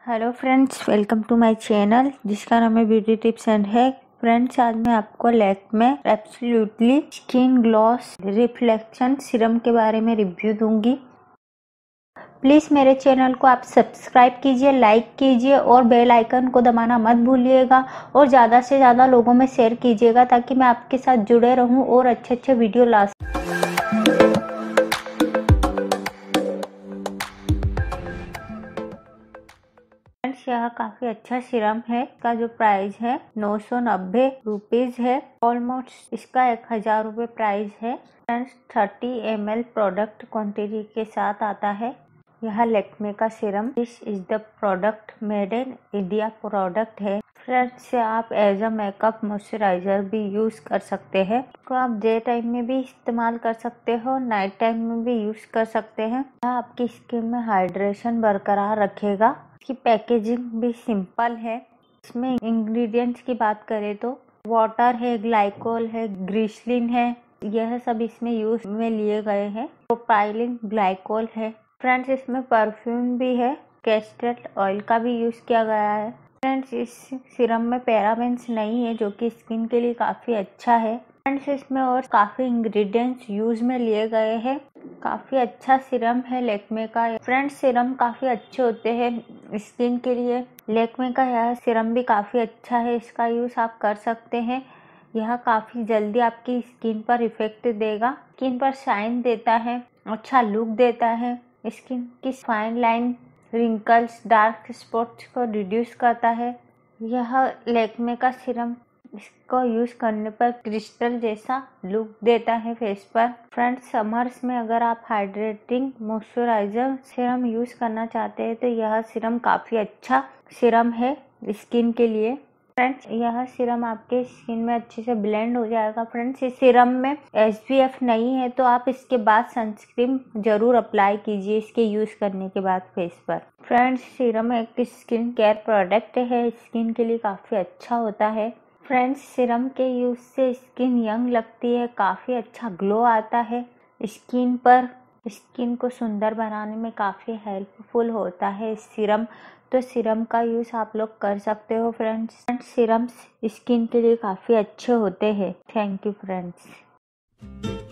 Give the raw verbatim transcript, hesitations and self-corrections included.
Hello friends, welcome to my channel जिसका नाम है beauty tips and hack. Friends, आज मैं आपको Lakme absolutely skin gloss reflection serum के बारे में रिव्यू दूंगी। प्लीज़ मेरे चैनल को आप सब्सक्राइब कीजिए, लाइक कीजिए और बेल आइकन को दबाना मत भूलिएगा और ज़्यादा से ज़्यादा लोगों में शेयर कीजिएगा ताकि मैं आपके साथ जुड़े रहूँ और अच्छे अच्छे वीडियो ला फ्रेंड्स, यह काफी अच्छा सीरम है। इसका जो प्राइस है नौ सौ नब्बे रुपीज है। ऑलमोस्ट इसका एक हजार रुपये प्राइस है। Friends, thirty M L product quantity के साथ आता है। यह लैक्मे का serum. This is the product made in India product है। फ्रेंड्स, आप एज अ मेकअप मॉइस्चराइजर भी यूज कर सकते हैं। तो आप डे टाइम में भी इस्तेमाल कर सकते हो, नाइट टाइम में भी यूज कर सकते हैं। यह आपकी स्किन में हाइड्रेशन बरकरार रखेगा। इसकी पैकेजिंग भी सिंपल है। इसमें इंग्रेडिएंट्स की बात करें तो वाटर है, ग्लाइकोल है, ग्लिसरीन है, यह सब इसमें यूज में लिए गए हैं। प्रोपाइलिन ग्लाइकोल है। फ्रेंड्स, इसमें परफ्यूम भी है। कैस्टर ऑयल का भी यूज किया गया है। फ्रेंड्स, इस सीरम में पैराबेन्स नहीं है जो कि स्किन के लिए काफी अच्छा है। फ्रेंड्स, इसमें और काफी इंग्रेडिएंट्स यूज में लिए गए हैं। काफी अच्छा सीरम है लैक्मे का। फ्रेंड्स, सीरम काफी अच्छे होते हैं स्किन के लिए। लैक्मे का यह सीरम भी काफी अच्छा है। इसका यूज आप कर सकते हैं। यह काफी जल्दी आपकी स्किन पर इफेक्ट देगा। स्किन पर शाइन देता है, अच्छा लुक देता है। स्किन की fine line, wrinkles, dark spots को रिड्यूस करता है। यह लैक्मे का सीरम इसको यूज करने पर क्रिस्टल जैसा लुक देता है फेस पर। फ्रेंड्स, समर्स में अगर आप हाइड्रेटिंग मॉइस्चराइजर सीरम यूज करना चाहते हैं तो यह सीरम काफी अच्छा सीरम है स्किन के लिए। फ्रेंड्स, यह सीरम आपके स्किन में अच्छे से ब्लेंड हो जाएगा। फ्रेंड्स, इस सीरम में एस पी एफ नहीं है तो आप इसके बाद सनस्क्रीन जरूर अप्लाई कीजिए इसके यूज करने के बाद फेस पर। फ्रेंड्स, सीरम एक स्किन केयर प्रोडक्ट है, स्किन के लिए काफी अच्छा होता है। फ्रेंड्स, सीरम के यूज से स्किन यंग लगती है, काफी अच्छा ग्लो आता है स्किन पर। स्किन को सुंदर बनाने में काफी हेल्पफुल होता है सीरम। तो सीरम का यूज आप लोग कर सकते हो फ्रेंड्स। सीरम्स स्किन के लिए काफी अच्छे होते हैं। Thank you friends.